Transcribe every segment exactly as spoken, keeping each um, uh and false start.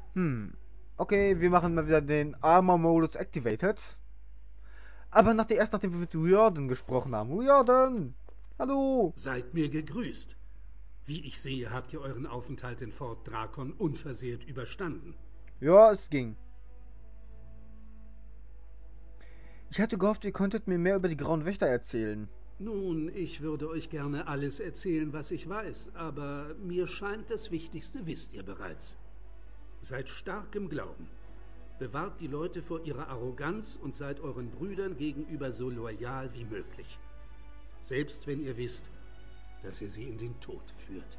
Hm. Okay, wir machen mal wieder den Armor-Modus activated. Aber nach der, erst nachdem wir mit Riordan gesprochen haben. Riordan! Hallo! Seid mir gegrüßt. Wie ich sehe, habt ihr euren Aufenthalt in Fort Drakon unversehrt überstanden. Ja, es ging. Ich hatte gehofft, ihr könntet mir mehr über die Grauen Wächter erzählen. Nun, ich würde euch gerne alles erzählen, was ich weiß, aber mir scheint, das Wichtigste wisst ihr bereits. Seid stark im Glauben. Bewahrt die Leute vor ihrer Arroganz und seid euren Brüdern gegenüber so loyal wie möglich. Selbst wenn ihr wisst, dass ihr sie in den Tod führt.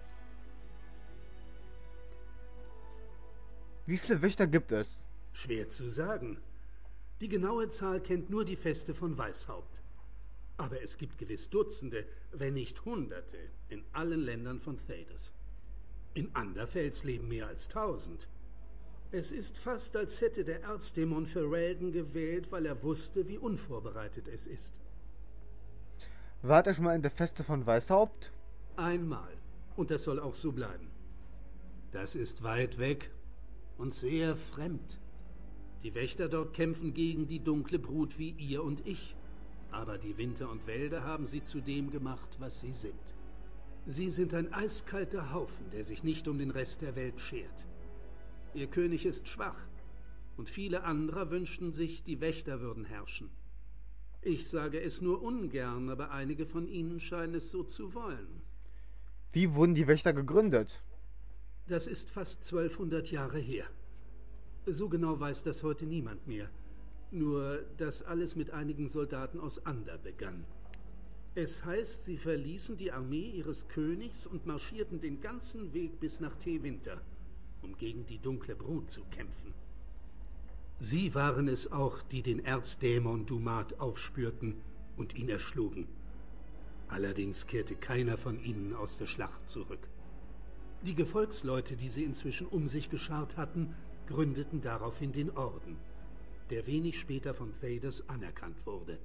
Wie viele Wächter gibt es? Schwer zu sagen. Die genaue Zahl kennt nur die Feste von Weißhaupt. Aber es gibt gewiss Dutzende, wenn nicht Hunderte, in allen Ländern von Thedas. In Anderfels leben mehr als tausend. Es ist fast, als hätte der Erzdämon Ferelden gewählt, weil er wusste, wie unvorbereitet es ist. Wart ihr schon mal in der Feste von Weißhaupt? Einmal. Und das soll auch so bleiben. Das ist weit weg und sehr fremd. Die Wächter dort kämpfen gegen die dunkle Brut wie ihr und ich. Aber die Winter und Wälder haben sie zu dem gemacht, was sie sind. Sie sind ein eiskalter Haufen, der sich nicht um den Rest der Welt schert. Ihr König ist schwach, und viele andere wünschten sich, die Wächter würden herrschen. Ich sage es nur ungern, aber einige von ihnen scheinen es so zu wollen. Wie wurden die Wächter gegründet? Das ist fast zwölfhundert Jahre her. So genau weiß das heute niemand mehr. Nur, dass alles mit einigen Soldaten aus Ander begann. Es heißt, sie verließen die Armee ihres Königs und marschierten den ganzen Weg bis nach Tevinter, um gegen die dunkle Brut zu kämpfen. Sie waren es auch, die den Erzdämon Dumat aufspürten und ihn erschlugen. Allerdings kehrte keiner von ihnen aus der Schlacht zurück. Die Gefolgsleute, die sie inzwischen um sich geschart hatten, gründeten daraufhin den Orden, der wenig später von Thedas anerkannt wurde.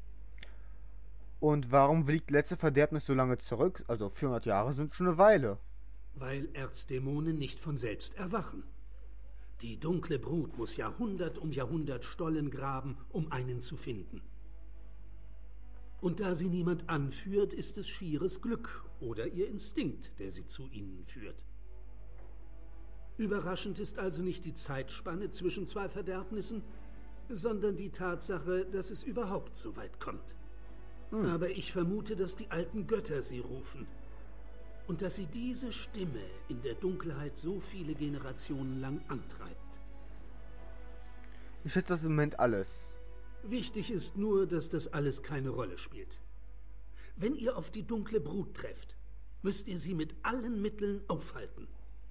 Und warum liegt letzte Verderbnis so lange zurück? Also vierhundert Jahre sind schon eine Weile. Weil Erzdämonen nicht von selbst erwachen. Die dunkle Brut muss Jahrhundert um Jahrhundert Stollen graben, um einen zu finden. Und da sie niemand anführt, ist es schieres Glück oder ihr Instinkt, der sie zu ihnen führt. Überraschend ist also nicht die Zeitspanne zwischen zwei Verderbnissen, sondern die Tatsache, dass es überhaupt so weit kommt. Hm. Aber ich vermute, dass die alten Götter sie rufen. Und dass sie diese Stimme in der Dunkelheit so viele Generationen lang antreibt. Ich schätze das im Moment alles. Wichtig ist nur, dass das alles keine Rolle spielt. Wenn ihr auf die dunkle Brut trefft, müsst ihr sie mit allen Mitteln aufhalten.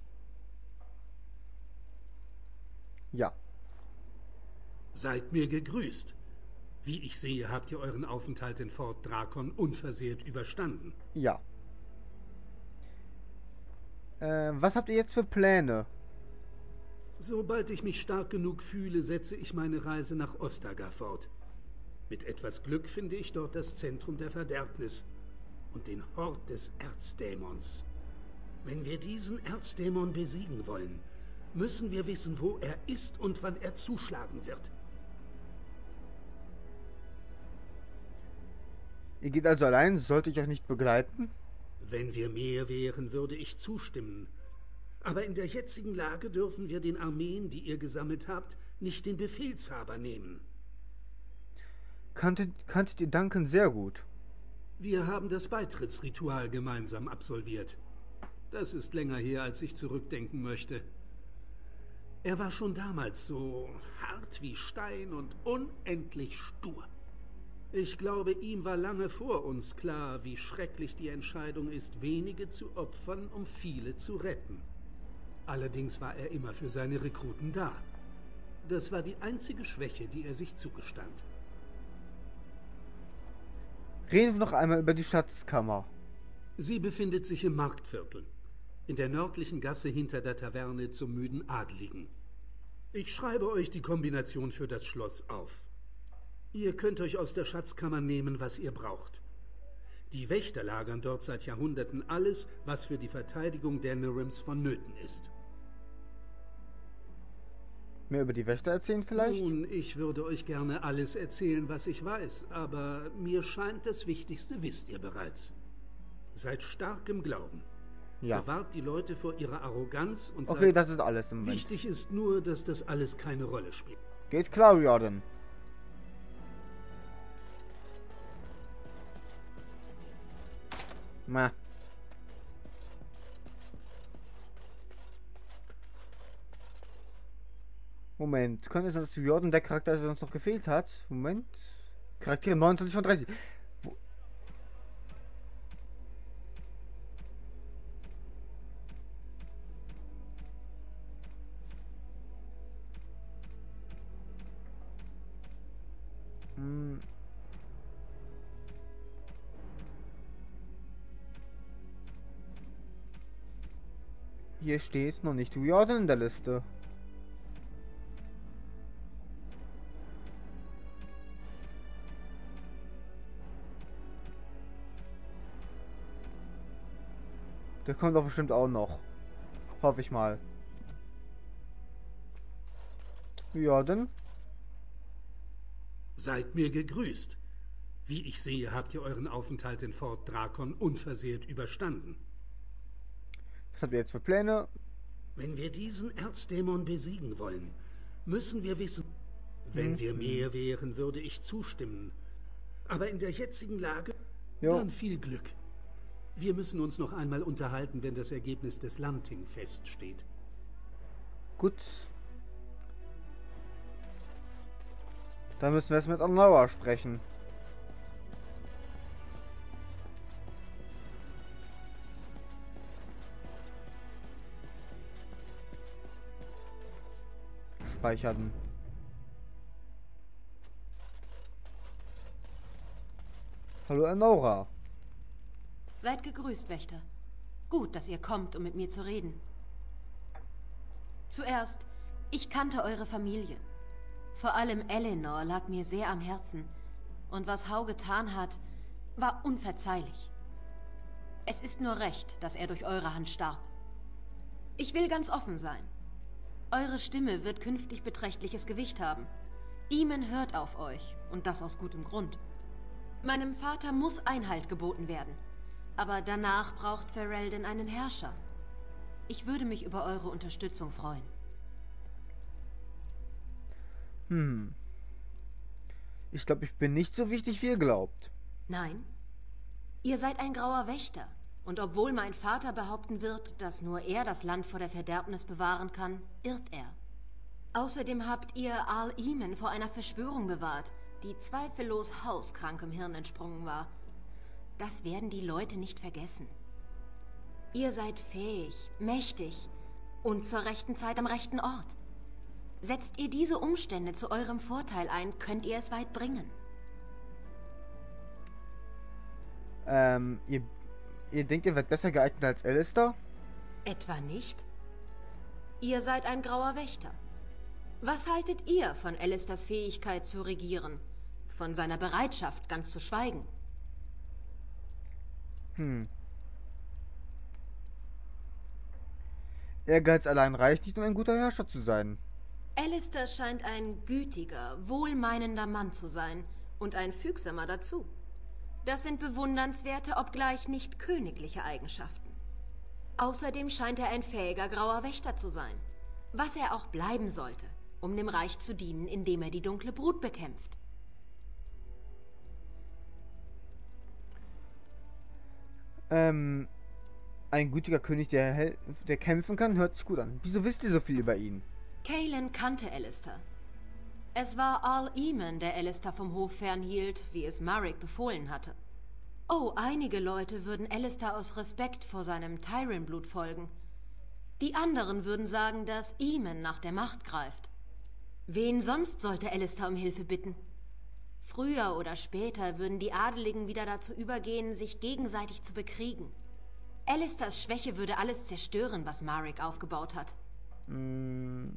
Ja. Seid mir gegrüßt. Wie ich sehe, habt ihr euren Aufenthalt in Fort Drakon unversehrt überstanden. Ja. Äh, was habt ihr jetzt für Pläne? Sobald ich mich stark genug fühle, setze ich meine Reise nach Ostagar fort. Mit etwas Glück finde ich dort das Zentrum der Verderbnis und den Hort des Erzdämons. Wenn wir diesen Erzdämon besiegen wollen, müssen wir wissen, wo er ist und wann er zuschlagen wird. Ihr geht also allein? Sollte ich euch nicht begleiten? Wenn wir mehr wären, würde ich zustimmen. Aber in der jetzigen Lage dürfen wir den Armeen, die ihr gesammelt habt, nicht den Befehlshaber nehmen. Kanntet, kanntet ihr Duncan sehr gut? Wir haben das Beitrittsritual gemeinsam absolviert. Das ist länger her, als ich zurückdenken möchte. Er war schon damals so hart wie Stein und unendlich stur. Ich glaube, ihm war lange vor uns klar, wie schrecklich die Entscheidung ist, wenige zu opfern, um viele zu retten. Allerdings war er immer für seine Rekruten da. Das war die einzige Schwäche, die er sich zugestand. Reden wir noch einmal über die Schatzkammer. Sie befindet sich im Marktviertel, in der nördlichen Gasse hinter der Taverne zum müden Adligen. Ich schreibe euch die Kombination für das Schloss auf. Ihr könnt euch aus der Schatzkammer nehmen, was ihr braucht. Die Wächter lagern dort seit Jahrhunderten alles, was für die Verteidigung der Nerims vonnöten ist. Mehr über die Wächter erzählen vielleicht? Nun, ich würde euch gerne alles erzählen, was ich weiß, aber mir scheint, das Wichtigste wisst ihr bereits. Seid stark im Glauben. Ja. Bewahrt die Leute vor ihrer Arroganz und Okay, seid... das ist alles im Moment. Wichtig ist nur, dass das alles keine Rolle spielt. Geht klar, Jordan. Ma. Moment, könnte es sein, dass Jordan der Charakter ist, der uns noch gefehlt hat? Moment. Charaktere neunundzwanzig von dreißig. Wo? Hm. Hier steht noch nicht Jordan in der Liste. Der kommt doch bestimmt auch noch. Hoffe ich mal. Jordan? Seid mir gegrüßt. Wie ich sehe, habt ihr euren Aufenthalt in Fort Drakon unversehrt überstanden. Was habt ihr jetzt für Pläne? Wenn wir diesen Erzdämon besiegen wollen, müssen wir wissen... Wenn Hm. wir mehr wären, würde ich zustimmen. Aber in der jetzigen Lage, Jo. dann viel Glück. Wir müssen uns noch einmal unterhalten, wenn das Ergebnis des Landting feststeht. Gut. Dann müssen wir es mit Anlauer sprechen. Speichern. Hallo Anora. Seid gegrüßt, Wächter. Gut, dass ihr kommt, um mit mir zu reden. Zuerst, ich kannte eure Familie. Vor allem Eleanor lag mir sehr am Herzen. Und was Hau getan hat, war unverzeihlich. Es ist nur recht, dass er durch eure Hand starb. Ich will ganz offen sein. Eure Stimme wird künftig beträchtliches Gewicht haben. Eamon hört auf euch, und das aus gutem Grund. Meinem Vater muss Einhalt geboten werden. Aber danach braucht Ferelden einen Herrscher. Ich würde mich über eure Unterstützung freuen. Hm. Ich glaube, ich bin nicht so wichtig, wie ihr glaubt. Nein? Ihr seid ein grauer Wächter. Und obwohl mein Vater behaupten wird, dass nur er das Land vor der Verderbnis bewahren kann, irrt er. Außerdem habt ihr Arl Eamon vor einer Verschwörung bewahrt, die zweifellos hauskrank im Hirn entsprungen war. Das werden die Leute nicht vergessen. Ihr seid fähig, mächtig und zur rechten Zeit am rechten Ort. Setzt ihr diese Umstände zu eurem Vorteil ein, könnt ihr es weit bringen. Ähm, ihr, ihr denkt, ihr werdet besser geeignet als Alistair? Etwa nicht? Ihr seid ein grauer Wächter. Was haltet ihr von Alistairs Fähigkeit zu regieren? Von seiner Bereitschaft, ganz zu schweigen? Hm. Ehrgeiz allein reicht nicht, um ein guter Herrscher zu sein. Alistair scheint ein gütiger, wohlmeinender Mann zu sein und ein fügsamer dazu. Das sind bewundernswerte, obgleich nicht königliche Eigenschaften. Außerdem scheint er ein fähiger grauer Wächter zu sein, was er auch bleiben sollte, um dem Reich zu dienen, indem er die dunkle Brut bekämpft. Ähm, ein gütiger König, der, hel- der kämpfen kann, hört sich gut an. Wieso wisst ihr so viel über ihn? Kaelin kannte Alistair. Es war Arl Eamon, der Alistair vom Hof fernhielt, wie es Marek befohlen hatte. Oh, einige Leute würden Alistair aus Respekt vor seinem Tyrion-Blut folgen. Die anderen würden sagen, dass Eamon nach der Macht greift. Wen sonst sollte Alistair um Hilfe bitten? Früher oder später würden die Adeligen wieder dazu übergehen, sich gegenseitig zu bekriegen. Alistairs Schwäche würde alles zerstören, was Marek aufgebaut hat. Mm.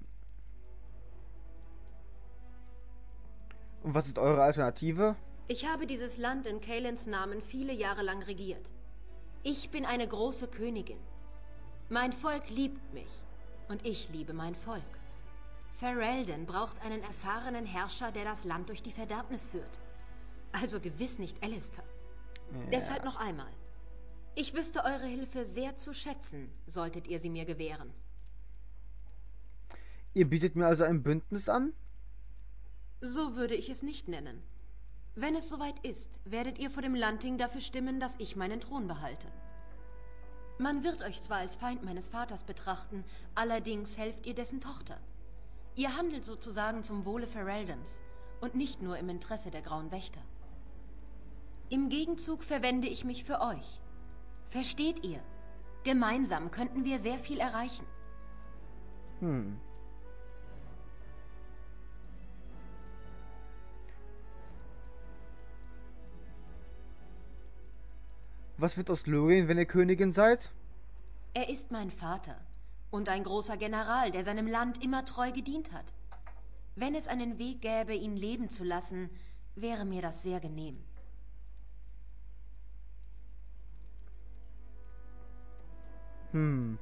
Und was ist eure Alternative? Ich habe dieses Land in Kaelins Namen viele Jahre lang regiert. Ich bin eine große Königin. Mein Volk liebt mich und ich liebe mein Volk. Ferelden braucht einen erfahrenen Herrscher, der das Land durch die Verderbnis führt. Also gewiss nicht Alistair. Ja. Deshalb noch einmal. Ich wüsste eure Hilfe sehr zu schätzen, solltet ihr sie mir gewähren. Ihr bietet mir also ein Bündnis an? So würde ich es nicht nennen. Wenn es soweit ist, werdet ihr vor dem Landting dafür stimmen, dass ich meinen Thron behalte. Man wird euch zwar als Feind meines Vaters betrachten, allerdings helft ihr dessen Tochter. Ihr handelt sozusagen zum Wohle Fereldens und nicht nur im Interesse der Grauen Wächter. Im Gegenzug verwende ich mich für euch. Versteht ihr? Gemeinsam könnten wir sehr viel erreichen. Hm. Was wird aus Lorien, wenn ihr Königin seid? Er ist mein Vater und ein großer General, der seinem Land immer treu gedient hat. Wenn es einen Weg gäbe, ihn leben zu lassen, wäre mir das sehr genehm. Hm.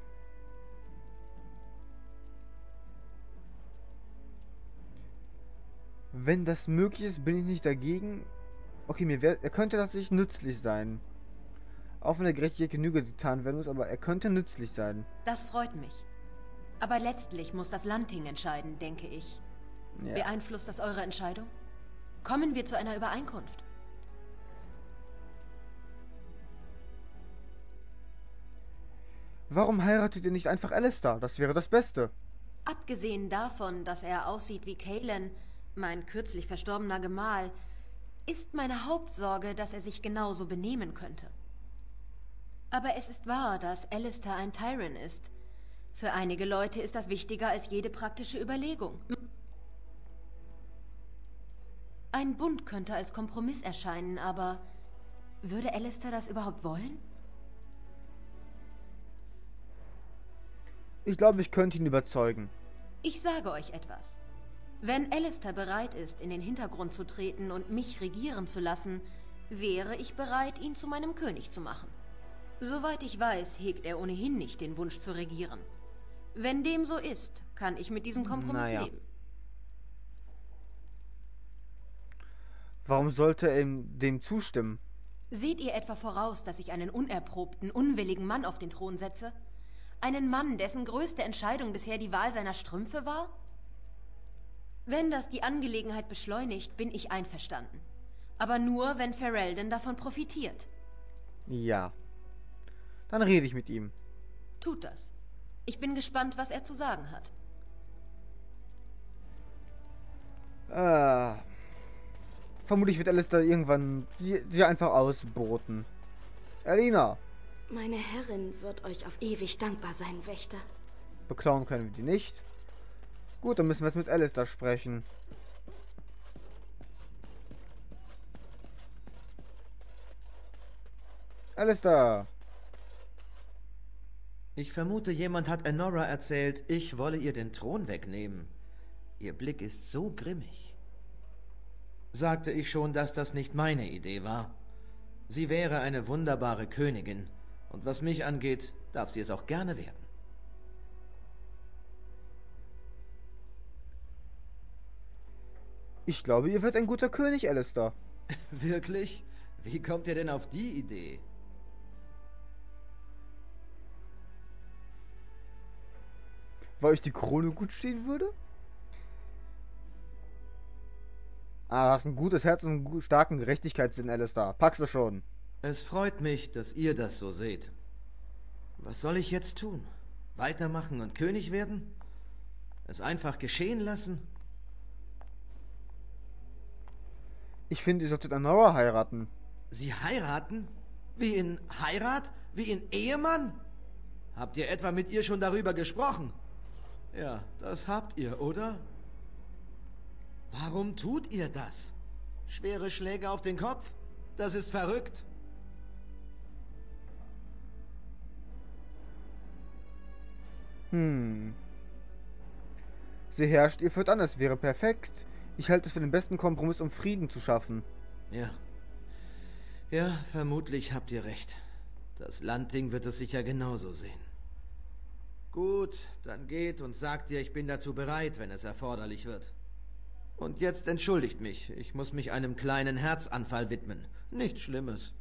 Wenn das möglich ist, bin ich nicht dagegen. Okay, mir wär, er könnte das nicht nützlich sein. Auch wenn er gerechtige Genüge getan werden muss, aber er könnte nützlich sein. Das freut mich. Aber letztlich muss das Landting entscheiden, denke ich. Ja. Beeinflusst das eure Entscheidung? Kommen wir zu einer Übereinkunft. Warum heiratet ihr nicht einfach Alistair? Das wäre das Beste. Abgesehen davon, dass er aussieht wie Cailan, mein kürzlich verstorbener Gemahl, ist meine Hauptsorge, dass er sich genauso benehmen könnte. Aber es ist wahr, dass Alistair ein Tyrant ist. Für einige Leute ist das wichtiger als jede praktische Überlegung. Ein Bund könnte als Kompromiss erscheinen, aber würde Alistair das überhaupt wollen? Ich glaube, ich könnte ihn überzeugen. Ich sage euch etwas. Wenn Alistair bereit ist, in den Hintergrund zu treten und mich regieren zu lassen, wäre ich bereit, ihn zu meinem König zu machen. Soweit ich weiß, hegt er ohnehin nicht den Wunsch zu regieren. Wenn dem so ist, kann ich mit diesem Kompromiss naja. leben. Warum sollte er dem zustimmen? Seht ihr etwa voraus, dass ich einen unerprobten, unwilligen Mann auf den Thron setze? Einen Mann, dessen größte Entscheidung bisher die Wahl seiner Strümpfe war? Wenn das die Angelegenheit beschleunigt, bin ich einverstanden. Aber nur, wenn Ferelden davon profitiert. Ja. Dann rede ich mit ihm. Tut das. Ich bin gespannt, was er zu sagen hat. Äh, vermutlich wird Alistair irgendwann sie, sie einfach ausboten. Elina! Meine Herrin wird euch auf ewig dankbar sein, Wächter. Beklauen können wir die nicht. Gut, dann müssen wir jetzt mit Alistair sprechen. Alistair! Ich vermute, jemand hat Enora erzählt, ich wolle ihr den Thron wegnehmen. Ihr Blick ist so grimmig. Sagte ich schon, dass das nicht meine Idee war? Sie wäre eine wunderbare Königin. Und was mich angeht, darf sie es auch gerne werden. Ich glaube, ihr werdet ein guter König, Alistair. Wirklich? Wie kommt ihr denn auf die Idee? Weil euch die Krone gut stehen würde? Ah, hast ein gutes Herz und einen starken Gerechtigkeitssinn, Alistair. Packst du schon. Es freut mich, dass ihr das so seht. Was soll ich jetzt tun? Weitermachen und König werden? Es einfach geschehen lassen? Ich finde, ihr solltet Enora heiraten. Sie heiraten? Wie in Heirat? Wie in Ehemann? Habt ihr etwa mit ihr schon darüber gesprochen? Ja, das habt ihr, oder? Warum tut ihr das? Schwere Schläge auf den Kopf? Das ist verrückt. Hm. Sie herrscht, ihr führt an, es wäre perfekt. Ich halte es für den besten Kompromiss, um Frieden zu schaffen. Ja. Ja, vermutlich habt ihr recht. Das Landting wird es sicher genauso sehen. Gut, dann geht und sagt ihr, ich bin dazu bereit, wenn es erforderlich wird. Und jetzt entschuldigt mich, ich muss mich einem kleinen Herzanfall widmen. Nichts Schlimmes.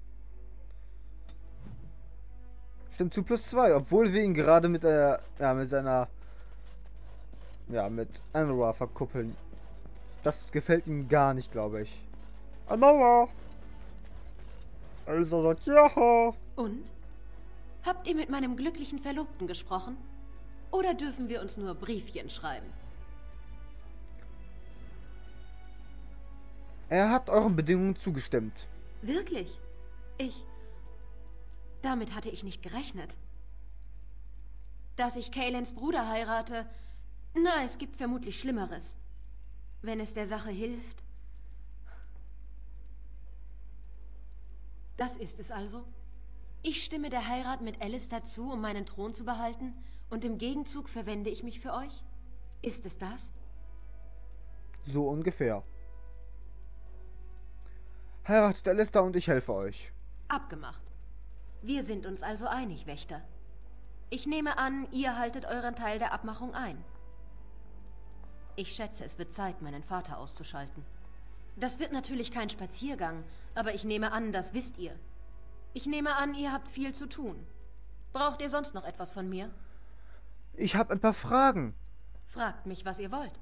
Stimmt zu plus zwei, obwohl wir ihn gerade mit der, ja, mit seiner, ja, mit Anora verkuppeln. Das gefällt ihm gar nicht, glaube ich. Anora! Elsa sagt ja. Und? Habt ihr mit meinem glücklichen Verlobten gesprochen? Oder dürfen wir uns nur Briefchen schreiben? Er hat euren Bedingungen zugestimmt. Wirklich? Ich... Damit hatte ich nicht gerechnet. Dass ich Kaylens Bruder heirate... Na, es gibt vermutlich Schlimmeres. Wenn es der Sache hilft. Das ist es also? Ich stimme der Heirat mit Alistair zu, um meinen Thron zu behalten, und im Gegenzug verwende ich mich für euch? Ist es das? So ungefähr. Heiratet Alistair und ich helfe euch. Abgemacht. Wir sind uns also einig, Wächter. Ich nehme an, ihr haltet euren Teil der Abmachung ein. Ich schätze, es wird Zeit, meinen Vater auszuschalten. Das wird natürlich kein Spaziergang, aber ich nehme an, das wisst ihr. Ich nehme an, ihr habt viel zu tun. Braucht ihr sonst noch etwas von mir? Ich habe ein paar Fragen. Fragt mich, was ihr wollt.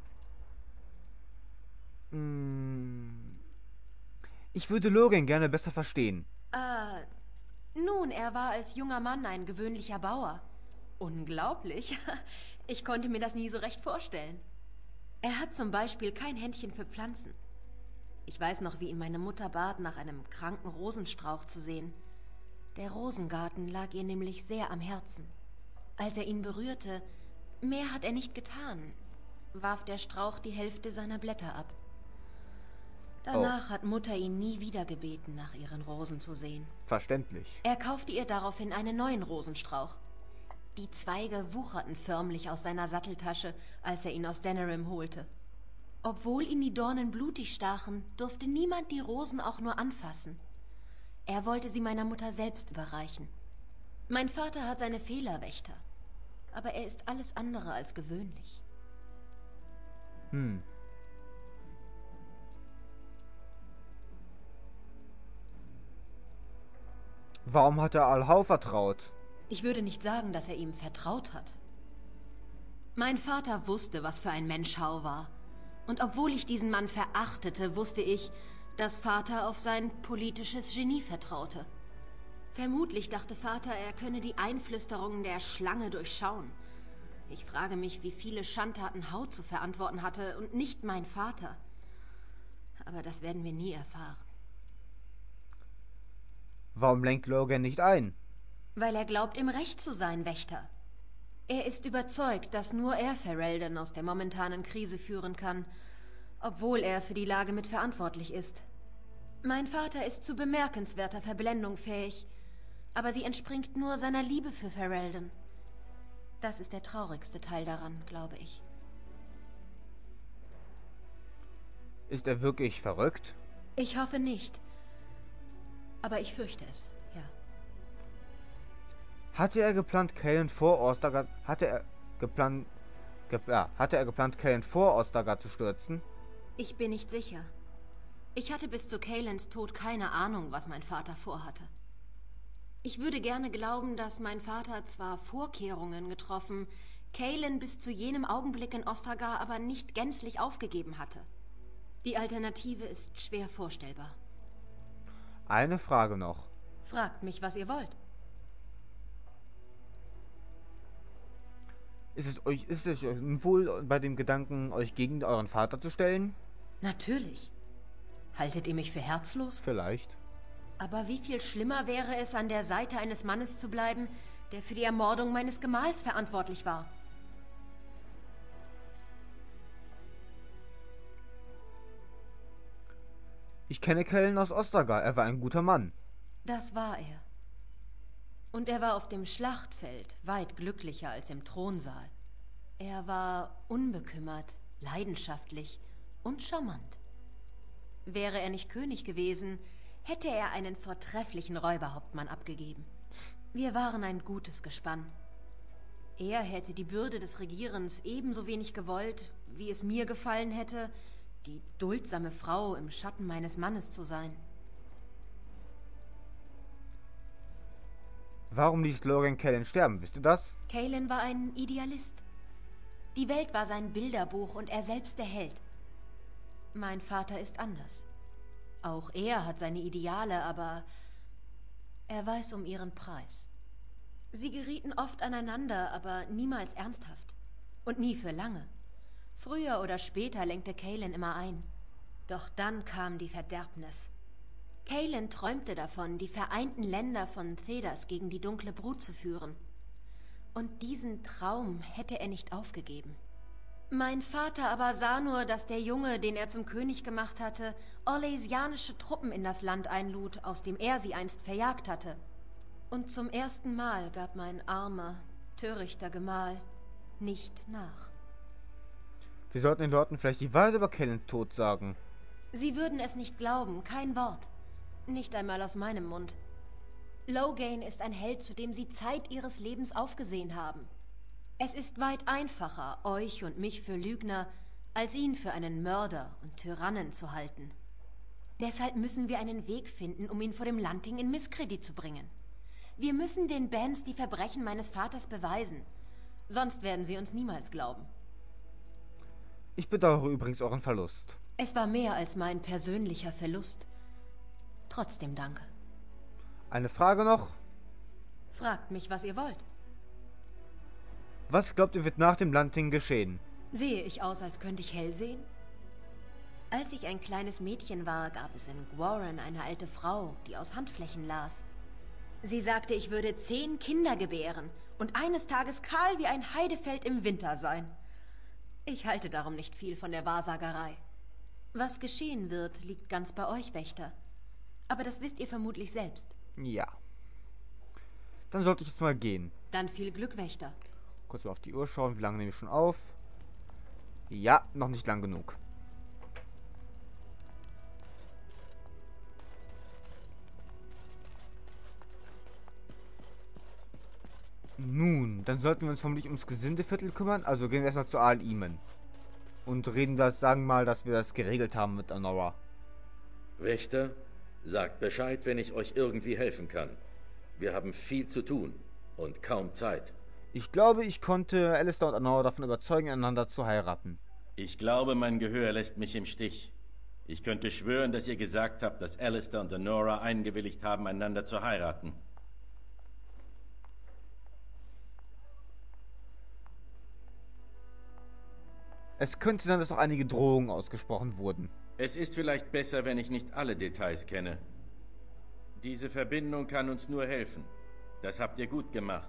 Hm. Ich würde Logan gerne besser verstehen. Äh, nun, er war als junger Mann ein gewöhnlicher Bauer. Unglaublich. Ich konnte mir das nie so recht vorstellen. Er hat zum Beispiel kein Händchen für Pflanzen. Ich weiß noch, wie ihn meine Mutter bat, nach einem kranken Rosenstrauch zu sehen. Der Rosengarten lag ihr nämlich sehr am Herzen. Als er ihn berührte, mehr hat er nicht getan, warf der Strauch die Hälfte seiner Blätter ab. Danach oh. hat Mutter ihn nie wieder gebeten, nach ihren Rosen zu sehen. Verständlich. Er kaufte ihr daraufhin einen neuen Rosenstrauch. Die Zweige wucherten förmlich aus seiner Satteltasche, als er ihn aus Denerim holte. Obwohl ihn die Dornen blutig stachen, durfte niemand die Rosen auch nur anfassen. Er wollte sie meiner Mutter selbst überreichen. Mein Vater hat seine Fehlerwächter, aber er ist alles andere als gewöhnlich. Hm. Warum hat er Alhau vertraut? Ich würde nicht sagen, dass er ihm vertraut hat. Mein Vater wusste, was für ein Mensch Hau war. Und obwohl ich diesen Mann verachtete, wusste ich, dass Vater auf sein politisches Genie vertraute. Vermutlich dachte Vater, er könne die Einflüsterungen der Schlange durchschauen. Ich frage mich, wie viele Schandtaten Hau zu verantworten hatte und nicht mein Vater. Aber das werden wir nie erfahren. Warum lenkt Logan nicht ein? Weil er glaubt, im Recht zu sein, Wächter. Er ist überzeugt, dass nur er Ferelden aus der momentanen Krise führen kann, obwohl er für die Lage mitverantwortlich ist. Mein Vater ist zu bemerkenswerter Verblendung fähig, aber sie entspringt nur seiner Liebe für Ferelden. Das ist der traurigste Teil daran, glaube ich. Ist er wirklich verrückt? Ich hoffe nicht. Aber ich fürchte es, ja. Hatte er geplant, Kaelin vor Ostergard... Hatte er geplant... Ge ja, hatte er geplant, Kaelin vor Ostergard zu stürzen? Ich bin nicht sicher. Ich hatte bis zu Kaelins Tod keine Ahnung, was mein Vater vorhatte. Ich würde gerne glauben, dass mein Vater zwar Vorkehrungen getroffen, Kaelin bis zu jenem Augenblick in Ostagar aber nicht gänzlich aufgegeben hatte. Die Alternative ist schwer vorstellbar. Eine Frage noch. Fragt mich, was ihr wollt. Ist es euch, ist es euch wohl bei dem Gedanken, euch gegen euren Vater zu stellen? Natürlich. Haltet ihr mich für herzlos? Vielleicht. Aber wie viel schlimmer wäre es, an der Seite eines Mannes zu bleiben, der für die Ermordung meines Gemahls verantwortlich war? Ich kenne Kaelin aus Ostagar. Er war ein guter Mann. Das war er. Und er war auf dem Schlachtfeld weit glücklicher als im Thronsaal. Er war unbekümmert, leidenschaftlich und charmant. Wäre er nicht König gewesen, hätte er einen vortrefflichen Räuberhauptmann abgegeben. Wir waren ein gutes Gespann. Er hätte die Bürde des Regierens ebenso wenig gewollt, wie es mir gefallen hätte, die duldsame Frau im Schatten meines Mannes zu sein. Warum ließ Logan Callan sterben, wisst ihr das? Callan war ein Idealist. Die Welt war sein Bilderbuch und er selbst der Held. Mein Vater ist anders. Auch er hat seine Ideale, aber er weiß um ihren Preis. Sie gerieten oft aneinander, aber niemals ernsthaft. Und nie für lange. Früher oder später lenkte Callan immer ein. Doch dann kam die Verderbnis. Callan träumte davon, die vereinten Länder von Thedas gegen die dunkle Brut zu führen. Und diesen Traum hätte er nicht aufgegeben. Mein Vater aber sah nur, dass der Junge, den er zum König gemacht hatte, orlesianische Truppen in das Land einlud, aus dem er sie einst verjagt hatte. Und zum ersten Mal gab mein armer, törichter Gemahl nicht nach. Wir sollten den Leuten vielleicht die Wahrheit über Callans Tod sagen. Sie würden es nicht glauben, kein Wort. Nicht einmal aus meinem Mund. Logain ist ein Held, zu dem sie Zeit ihres Lebens aufgesehen haben. Es ist weit einfacher, euch und mich für Lügner, als ihn für einen Mörder und Tyrannen zu halten. Deshalb müssen wir einen Weg finden, um ihn vor dem Landing in Misskredit zu bringen. Wir müssen den Bands die Verbrechen meines Vaters beweisen. Sonst werden sie uns niemals glauben. Ich bedauere übrigens euren Verlust. Es war mehr als mein persönlicher Verlust. Trotzdem danke. Eine Frage noch. Fragt mich, was ihr wollt. Was glaubt ihr, wird nach dem Landing geschehen? Sehe ich aus, als könnte ich hell sehen? Als ich ein kleines Mädchen war, gab es in Gwaran eine alte Frau, die aus Handflächen las. Sie sagte, ich würde zehn Kinder gebären und eines Tages kahl wie ein Heidefeld im Winter sein. Ich halte darum nicht viel von der Wahrsagerei. Was geschehen wird, liegt ganz bei euch, Wächter. Aber das wisst ihr vermutlich selbst. Ja. Dann sollte ich jetzt mal gehen. Dann viel Glück, Wächter. Kurz mal auf die Uhr schauen, wie lange nehme ich schon auf? Ja, noch nicht lang genug. Nun, dann sollten wir uns vermutlich ums Gesindeviertel kümmern. Also gehen wir erstmal zu Al-Iman. Und reden das, sagen mal, dass wir das geregelt haben mit Anora. Wächter, sagt Bescheid, wenn ich euch irgendwie helfen kann. Wir haben viel zu tun und kaum Zeit. Ich glaube, ich konnte Alistair und Anora davon überzeugen, einander zu heiraten. Ich glaube, mein Gehör lässt mich im Stich. Ich könnte schwören, dass ihr gesagt habt, dass Alistair und Anora eingewilligt haben, einander zu heiraten. Es könnte sein, dass auch einige Drohungen ausgesprochen wurden. Es ist vielleicht besser, wenn ich nicht alle Details kenne. Diese Verbindung kann uns nur helfen. Das habt ihr gut gemacht.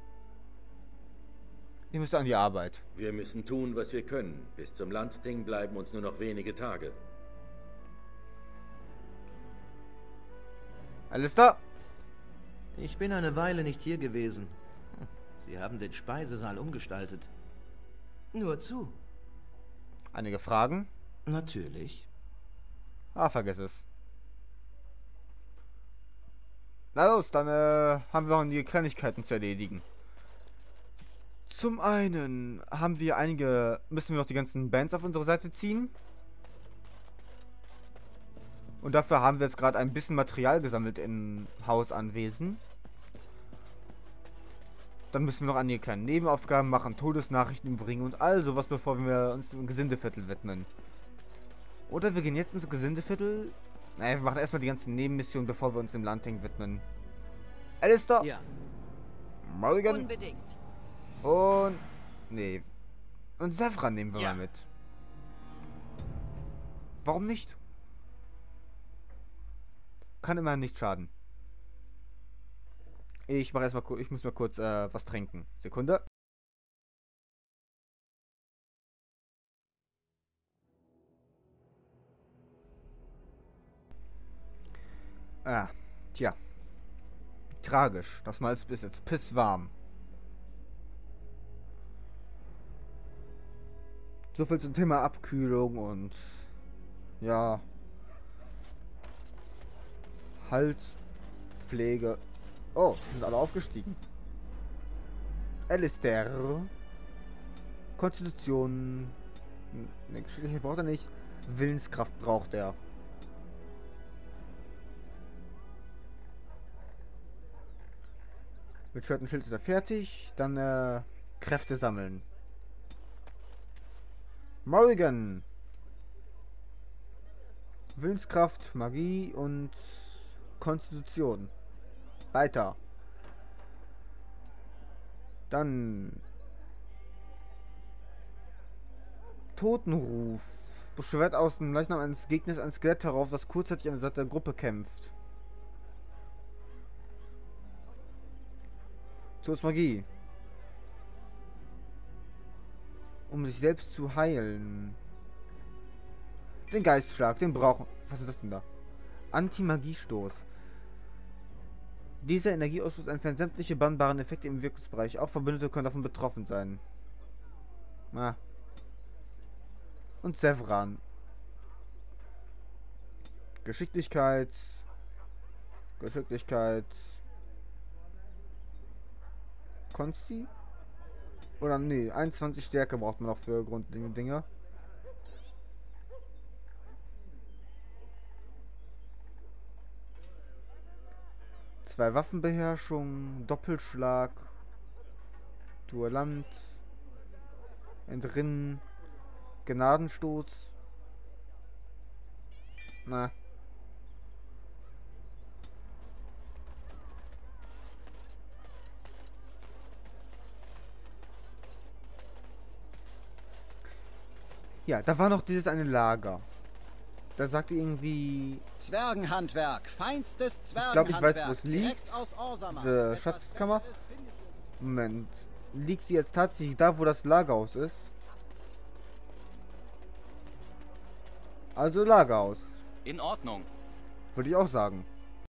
Ihr müsst an die Arbeit. Wir müssen tun, was wir können. Bis zum Landding bleiben uns nur noch wenige Tage. Alistair? Ich bin eine Weile nicht hier gewesen. Hm, Sie haben den Speisesaal umgestaltet. Nur zu. Einige Fragen? Natürlich. Ah, vergiss es. Na los, dann äh, haben wir noch die Kleinigkeiten zu erledigen. Zum einen haben wir einige, müssen wir noch die ganzen Bands auf unsere Seite ziehen. Und dafür haben wir jetzt gerade ein bisschen Material gesammelt in Hausanwesen. Dann müssen wir noch einige kleine Nebenaufgaben machen, Todesnachrichten bringen und all sowas, bevor wir uns dem Gesindeviertel widmen. Oder wir gehen jetzt ins Gesindeviertel. Naja, wir machen erstmal die ganzen Nebenmissionen, bevor wir uns dem Landing widmen. Alistair? Ja. Morgan? Unbedingt. Und... Nee. Und Saffran nehmen wir Ja. mal mit. Warum nicht? Kann immer nicht schaden. Ich mache erstmal kurz, ich muss mal kurz äh, was trinken. Sekunde. Ah, tja. Tragisch. Das Malz ist jetzt pisswarm. So viel zum Thema Abkühlung und ja. Halspflege. Oh, die sind alle aufgestiegen. Alistair. Konstitution. Ne, Geschicklichkeit braucht er nicht. Willenskraft braucht er. Mit Schwert und Schild ist er fertig. Dann äh, Kräfte sammeln. Morrigan. Willenskraft, Magie und Konstitution. Weiter. Dann Totenruf. Beschwert aus dem Leichnam eines Gegners ein Skelett herauf, das kurzzeitig an der Seite der Gruppe kämpft. Todesmagie. Um sich selbst zu heilen. Den Geistschlag, den brauchen. Was ist das denn da? Anti-Magiestoß. Dieser Energieausschuss entfernt sämtliche bannbaren Effekte im Wirkungsbereich. Auch Verbündete können davon betroffen sein. Ah. Und Sevran. Geschicklichkeit. Geschicklichkeit. Konsti? Oder nee, einundzwanzig Stärke braucht man noch für grundlegende Dinge. Zwei Waffenbeherrschung, Doppelschlag, Duellant, Entrinnen, Gnadenstoß. Na. Ja, da war noch dieses eine Lager. Da sagte irgendwie... Zwergenhandwerk, feinstes Ich Zwergenhandwerk. glaube, ich weiß, wo es liegt. direkt aus Orzammar. Diese Etwas Schatzkammer. Besseres findest du- Moment. Liegt die jetzt tatsächlich da, wo das Lagerhaus ist? Also Lagerhaus. In Ordnung. Würde ich auch sagen.